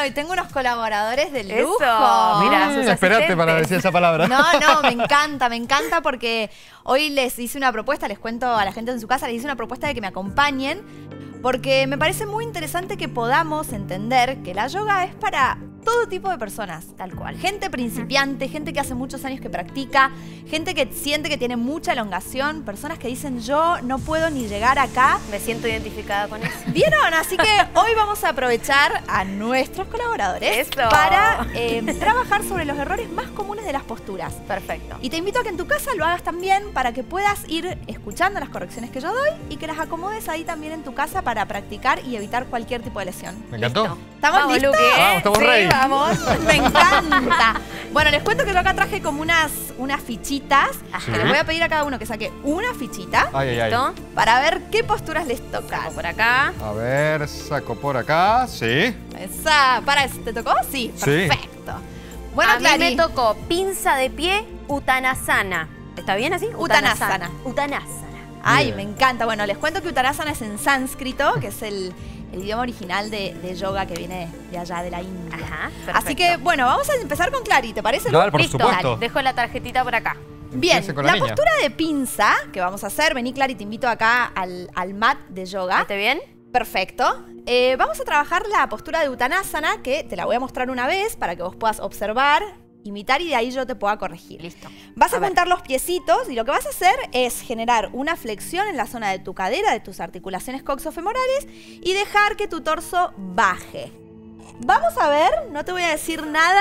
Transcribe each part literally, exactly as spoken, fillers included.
Bueno, y tengo unos colaboradores de lujo. Eso. Mira, Mm, esperaste para decir esa palabra. No, no, me encanta, me encanta porque hoy les hice una propuesta, les cuento a la gente en su casa, les hice una propuesta de que me acompañen porque me parece muy interesante que podamos entender que la yoga es para todo tipo de personas, tal cual. Gente principiante, gente que hace muchos años que practica, gente que siente que tiene mucha elongación, personas que dicen yo no puedo ni llegar acá. Me siento identificada con eso. ¿Vieron? Así que hoy vamos a aprovechar a nuestros colaboradores Eso. para eh, trabajar sobre los errores más comunes de las posturas. Perfecto. Y te invito a que en tu casa lo hagas también para que puedas ir escuchando las correcciones que yo doy y que las acomodes ahí también en tu casa para practicar y evitar cualquier tipo de lesión. Me encantó. Listo. ¿Estamos Vamos, listos? Luqui, ¿eh? Vamos, estamos Sí, ready. vamos. Me encanta. Bueno, les cuento que yo acá traje como unas, unas fichitas Ajá. que les voy a pedir a cada uno que saque una fichita Ay, ay, ay. ¿Listo? para ver qué posturas les tocan. Saco por acá. A ver, saco por acá. Sí. Esa, para eso, ¿te tocó? Sí, Sí. perfecto. Bueno, a mí Clary, me tocó pinza de pie, Uttanasana. ¿Está bien así? Uttanasana. Uttanasana. Ay, Bien. me encanta. Bueno, les cuento que Uttanasana es en sánscrito, que es el, el idioma original de, de yoga que viene de allá, de la India. Ajá, perfecto. Así que, bueno, vamos a empezar con Clary, ¿te parece? Claro, por Listo, supuesto. dale, dejo la tarjetita por acá. Bien, Empiece con la, la niña. postura de pinza que vamos a hacer, vení Clary, te invito acá al, al mat de yoga. ¿Está bien? Perfecto. Eh, vamos a trabajar la postura de Uttanasana, que te la voy a mostrar una vez para que vos puedas observar, imitar y de ahí yo te pueda corregir. Listo. Vas a, A ver. juntar los piecitos y lo que vas a hacer es generar una flexión en la zona de tu cadera, de tus articulaciones coxofemorales y dejar que tu torso baje. Vamos a ver, no te voy a decir nada,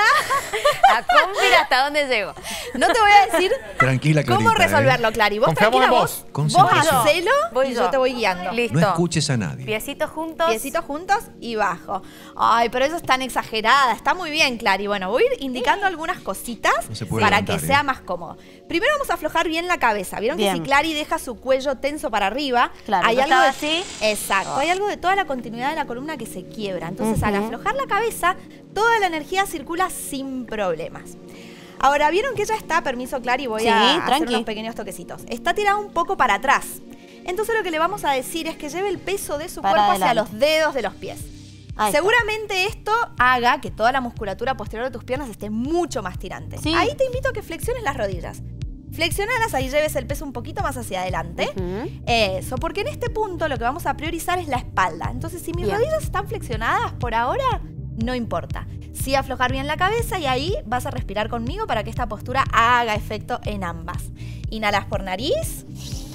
A Convir, ¿hasta dónde llego? no te voy a decir Tranquila, Clarita. cómo resolverlo, Clary. Vos Confiamos tranquila, en vos, vos. vos Concentración. hacelo Voy y yo. yo te voy guiando. Listo. No escuches a nadie. Piecitos juntos. Piecitos juntos y bajo. Ay, pero eso es tan exagerada. Está muy bien, Clary. Bueno, voy a ir indicando algunas cositas No se puede para levantar, que ¿eh? sea más cómodo. Primero vamos a aflojar bien la cabeza. ¿Vieron Bien. que si Clary deja su cuello tenso para arriba, Claro, hay yo algo estaba de, así. Exacto, hay algo de toda la continuidad de la columna que se quiebra. Entonces, al Ujú. aflojar la cabeza, toda la energía circula sin problemas. Ahora, ¿vieron que ella está? Permiso, Clary, voy Sí, a hacer tranqui. unos pequeños toquecitos. Está tirada un poco para atrás. Entonces, lo que le vamos a decir es que lleve el peso de su Para cuerpo hacia adelante. los dedos de los pies. Ahí está. Seguramente esto haga que toda la musculatura posterior de tus piernas esté mucho más tirante. Sí. Ahí te invito a que flexiones las rodillas. Flexionalas, ahí lleves el peso un poquito más hacia adelante. Ujú. Eso, porque en este punto lo que vamos a priorizar es la espalda. Entonces, si mis Bien. rodillas están flexionadas por ahora, no importa. Sí aflojar bien la cabeza y ahí vas a respirar conmigo para que esta postura haga efecto en ambas. Inhalas por nariz.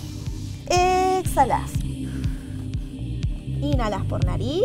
Exhalas. Inhalas por nariz.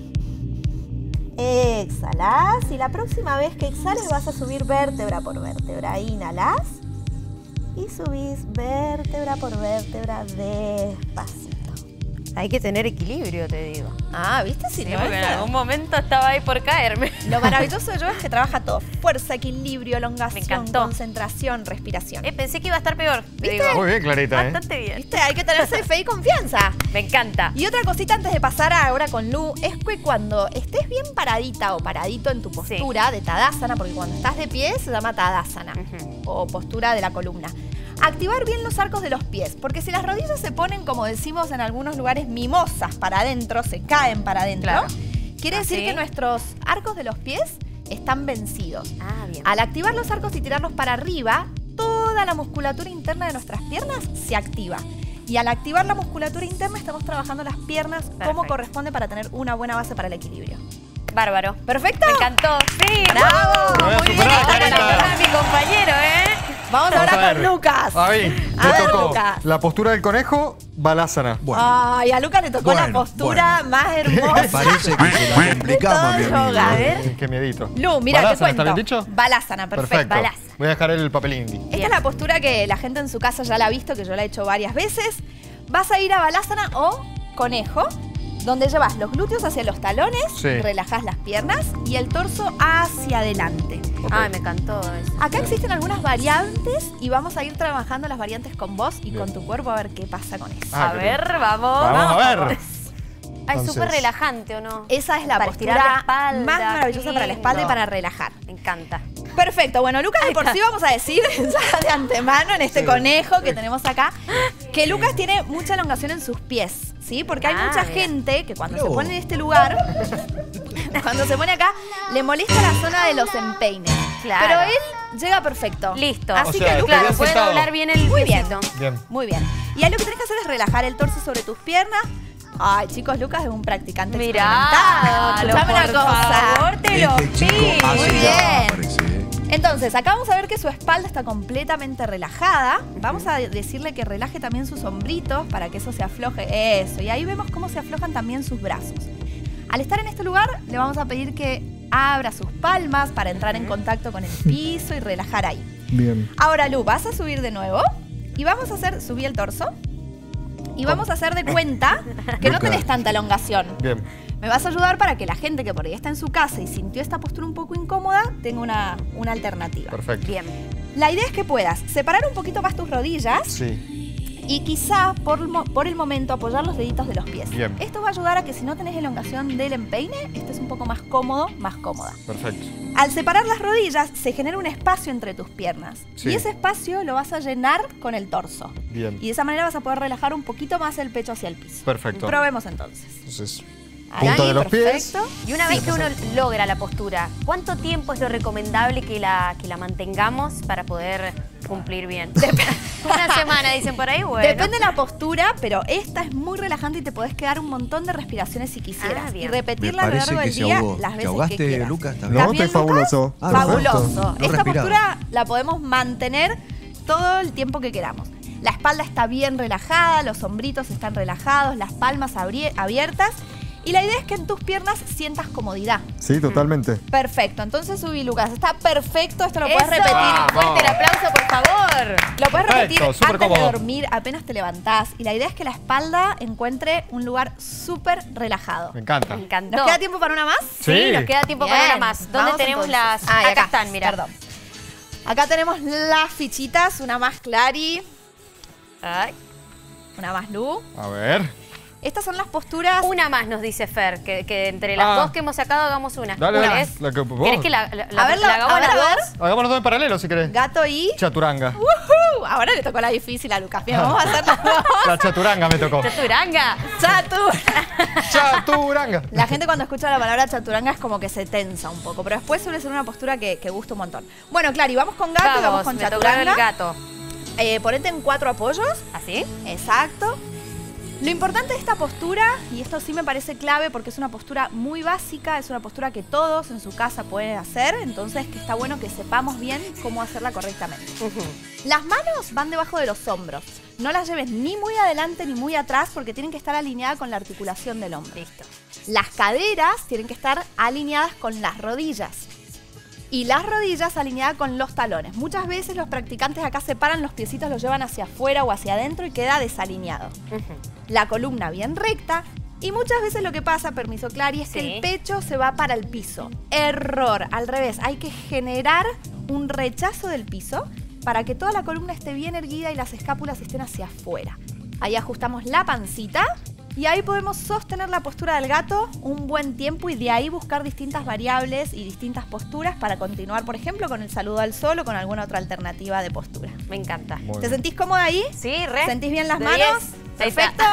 Exhalas. Y la próxima vez que exhales vas a subir vértebra por vértebra. Inhalas. Y subís vértebra por vértebra despacito. Hay que tener equilibrio, te digo. Ah, ¿viste? Si Sí, no porque en es- algún momento estaba ahí por caerme. Lo maravilloso de yo es que trabaja todo. Fuerza, equilibrio, Me elongación, encantó. concentración, respiración. Eh, pensé que iba a estar peor. te ¿Viste? digo. Muy bien, Clarita, ¿eh? Bastante bien. ¿Viste? Hay que tenerse fe y confianza. Me encanta. Y otra cosita antes de pasar ahora con Lu, es que cuando estés bien paradita o paradito en tu postura de Tadasana, porque cuando estás de pie se llama Tadasana, Ujú. o postura de la columna. Activar bien los arcos de los pies, porque si las rodillas se ponen, como decimos en algunos lugares, mimosas para adentro, se caen para adentro, Claro. quiere decir ¿Así? que nuestros arcos de los pies están vencidos. Ah, bien. Al activar los arcos y tirarlos para arriba, toda la musculatura interna de nuestras piernas se activa. Y al activar la musculatura interna estamos trabajando las piernas como Perfecto. corresponde para tener una buena base para el equilibrio. Bárbaro. ¿Perfecto? Me encantó. Sí, ¡Bravo! Lo voy a Muy bien, superar, está Para Clarita. lograr a mi compañero, ¿eh? Vamos Vamos ahora a con ver. Lucas. Ahí, A me ver, tocó Lucas. la postura del conejo, Balasana. Bueno, Ay, a Lucas le tocó la Bueno, postura bueno. más hermosa. parece que se la complicamos, todo mi amigo. yoga, a ver. Ay, qué miedito. Lu, mira, te Balasana, cuento. ¿está bien dicho? Balasana, perfecto. Perfecto. Balasana. Voy a dejar el papel indie. Esta Bien. es la postura que la gente en su casa ya la ha visto, que yo la he hecho varias veces. Vas a ir a Balasana o conejo, donde llevas los glúteos hacia los talones, Sí. relajás las piernas y el torso hacia adelante. Ok. Ay, me encantó eso. Acá existen algunas variantes y vamos a ir trabajando las variantes con vos y Bien. con tu cuerpo a ver qué pasa con eso. Ah, a qué ver, vamos. Vamos a ver. Ay, Entonces- súper relajante, ¿o no? Esa es la Para estirar la postura espalda, más maravillosa qué para la espalda y lindo. para relajar. Me encanta. Perfecto. Bueno, Lucas, de por sí vamos a decir ya de antemano en este Sí. conejo que tenemos acá, que Lucas tiene mucha elongación en sus pies, ¿sí? Porque hay Ah, mucha bien. gente que cuando No. se pone en este lugar, cuando se pone acá, le molesta la zona de los empeines. Claro. Pero él llega perfecto. Listo. Así O sea, que Lucas, Claro, bien puede sentado. doblar bien el Muy bien. piecito. Bien. muy bien. Y ahí lo que tenés que hacer es relajar el torso sobre tus piernas. Ay, chicos, Lucas es un practicante Mirá, experimentado. Escuchame una por cosa. favor, te lo Este chico pido. hace Muy ya, bien. parece. ¿eh? Entonces, acá vamos a ver que su espalda está completamente relajada. Vamos a decirle que relaje también sus hombritos para que eso se afloje. Eso. Y ahí vemos cómo se aflojan también sus brazos. Al estar en este lugar, le vamos a pedir que abra sus palmas para entrar en contacto con el piso y relajar ahí. Bien. Ahora, Lu, vas a subir de nuevo y vamos a hacer, subí el torso y vamos a hacer de cuenta que no Luca. tenés tanta elongación. Bien. Me vas a ayudar para que la gente que por ahí está en su casa y sintió esta postura un poco incómoda tenga una, una alternativa. Perfecto. Bien. La idea es que puedas separar un poquito más tus rodillas Sí. y quizá por, el mo- por el momento apoyar los deditos de los pies. Bien. Esto va a ayudar a que si no tenés elongación del empeine, estés un poco más cómodo, más cómoda. Perfecto. Al separar las rodillas, se genera un espacio entre tus piernas. Sí. Y ese espacio lo vas a llenar con el torso. Bien. Y de esa manera vas a poder relajar un poquito más el pecho hacia el piso. Perfecto. Probemos entonces. Entonces, Ahí, punta de los pies. perfecto. Y una vez que uno logra la postura, ¿cuánto tiempo es lo recomendable que la, que la mantengamos para poder cumplir bien? Una semana, dicen por ahí, bueno. Depende de la postura, pero esta es muy relajante y te podés quedar un montón de respiraciones si quisieras. Ah, y bien. Me repetirla a lo parece largo que del se día ahogó. las ¿Te veces ahogaste, que quieras. Lucas? ¿Estás No, bien? ¿Estás estoy bien, Lucas? fabuloso. Ah, Fabuloso. perfecto. No Esta respiraba. postura la podemos mantener todo el tiempo que queramos. La espalda está bien relajada, los hombritos están relajados, las palmas abri- abiertas. Y la idea es que en tus piernas sientas comodidad. Sí, totalmente. Perfecto. Entonces subí, Lucas. Está perfecto. Esto lo puedes Eso. repetir. Vamos. Fuerte el aplauso, por favor. Lo puedes repetir Perfecto, súper antes de cómodo. dormir, apenas te levantás. Y la idea es que la espalda encuentre un lugar súper relajado. Me encanta. Me encantó. ¿Nos queda tiempo para una más? Sí, Sí. nos queda tiempo Bien. para una más. ¿Dónde Vamos tenemos entonces. las...? Ah, y acá, están, mira. Perdón. Acá tenemos las fichitas, una más Clary, Ay. una más Lu. A ver. Estas son las posturas. Una más nos dice Fer, que, que entre las Ah. dos que hemos sacado hagamos una. Dale, ¿Cuál dale. es? La que vos. ¿Querés que la, la, la- A ver, la la- hagamos a ver, las a ver. dos? Hagámoslos dos en paralelo si querés. Gato y... Chaturanga. ¡Woohoo! Ahora le tocó la difícil a Lucas. Bien, vamos a hacer las dos. La chaturanga me tocó. Chaturanga. Chaturanga. Chaturanga. La gente cuando escucha la palabra chaturanga es como que se tensa un poco, pero después suele ser una postura que, que gusta un montón. Bueno, Clary, vamos con gato y vamos Vamos, con me tocó el chaturanga. gato. Eh, ponete en cuatro apoyos. ¿Así? Exacto. Lo importante de esta postura, y esto sí me parece clave porque es una postura muy básica, es una postura que todos en su casa pueden hacer, entonces que está bueno que sepamos bien cómo hacerla correctamente. Ujú. Las manos van debajo de los hombros. No las lleves ni muy adelante ni muy atrás porque tienen que estar alineadas con la articulación del hombro. Listo. Las caderas tienen que estar alineadas con las rodillas. Y las rodillas alineadas con los talones. Muchas veces los practicantes acá separan los piecitos, los llevan hacia afuera o hacia adentro y queda desalineado. Ujú. La columna bien recta. Y muchas veces lo que pasa, permiso Clary, es que Sí. el pecho se va para el piso. Error, al revés. Hay que generar un rechazo del piso para que toda la columna esté bien erguida y las escápulas estén hacia afuera. Ahí ajustamos la pancita y ahí podemos sostener la postura del gato un buen tiempo y de ahí buscar distintas variables y distintas posturas para continuar, por ejemplo, con el saludo al sol o con alguna otra alternativa de postura. Me encanta. Muy ¿Te bien. sentís cómoda ahí? Sí, re. ¿Sentís bien las De manos? diez. Ahí está. Perfecto.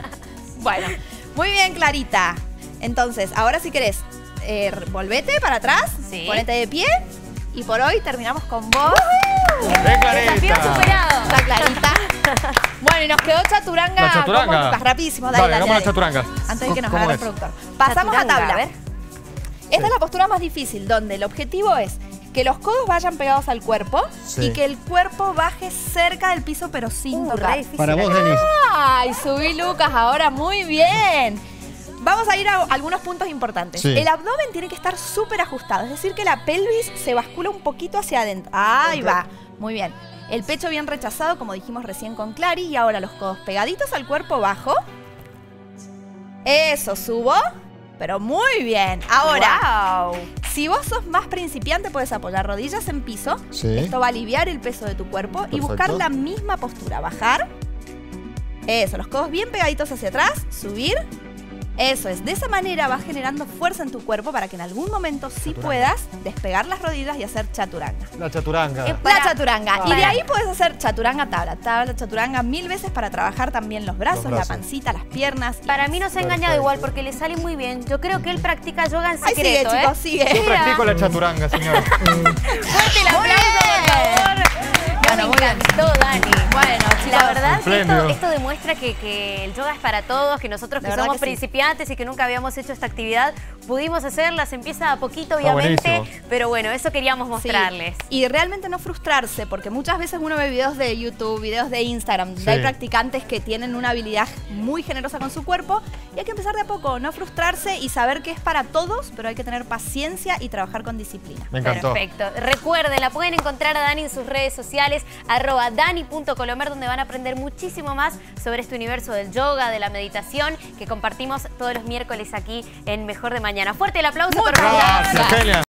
Bueno, muy bien, Clarita. Entonces, ahora si querés, eh, volvete para atrás, Sí. ponete de pie y por hoy terminamos con vos. Ven, Desafío Clarita. superado. Está Clarita. Bueno, y nos quedó chaturanga. La chaturanga. ¿Cómo, Lucas? Rapidísimo, dale, Dale, dale, hagamos la dale. chaturanga. Antes de que nos ¿Cómo agarre el es? productor. Pasamos Chaturanga, a tabla. a ver. Esta es la postura más difícil, donde el objetivo es que los codos vayan pegados al cuerpo Sí. y que el cuerpo baje cerca del piso, pero sin Uh, re tocar. difícil. Para vos, Denis. Ay, subí Lucas ahora, muy bien. Vamos a ir a algunos puntos importantes. Sí. El abdomen tiene que estar súper ajustado, es decir, que la pelvis se bascula un poquito hacia adentro. Ahí Ok. va, muy bien. El pecho bien rechazado, como dijimos recién con Clary, y ahora los codos pegaditos al cuerpo bajo. Eso, subo, pero muy bien. Ahora, Wow. si vos sos más principiante, puedes apoyar rodillas en piso. Sí. Esto va a aliviar el peso de tu cuerpo y Perfecto. buscar la misma postura. Bajar. Eso, los codos bien pegaditos hacia atrás. Subir. Eso es. De esa manera vas generando fuerza en tu cuerpo para que en algún momento sí Chaturanga. puedas despegar las rodillas y hacer chaturanga. La chaturanga. Eh, La Para- chaturanga. Y de para- ahí puedes hacer chaturanga tabla. Tabla, chaturanga mil veces para trabajar también los brazos, Los la brazos. pancita, las piernas. Para mí nos ha engañado Perfecto. igual porque le sale muy bien. Yo creo que él practica yoga en Ay, sigue, secreto, chicos, ¿eh? sigue. Yo practico la chaturanga, señor. Fuerte el Muy aplauso, bien. por favor. Ya Bueno, me muy bien. encantó, Dani. Bueno, chicos. La verdad que esto, Espléndido. esto demuestra que, que el yoga es para todos, que nosotros De que verdad somos que sí. principiantes y que nunca habíamos hecho esta actividad, pudimos hacerla, se empieza a poquito Está obviamente, buenísimo. pero bueno, eso queríamos Sí. mostrarles. Y realmente no frustrarse, porque muchas veces uno ve videos de YouTube, videos de Instagram, donde Sí. hay practicantes que tienen una habilidad muy generosa con su cuerpo y hay que empezar de a poco, no frustrarse y saber que es para todos, pero hay que tener paciencia y trabajar con disciplina. Me encantó. Perfecto. Recuerden, la pueden encontrar a Dani en sus redes sociales, arroba dani punto colomer, donde van a aprender muchísimo más sobre este universo del yoga, de la meditación, que compartimos todos los miércoles aquí en Mejor de Mañana. Fuerte el aplauso, por favor. Gracias, genial.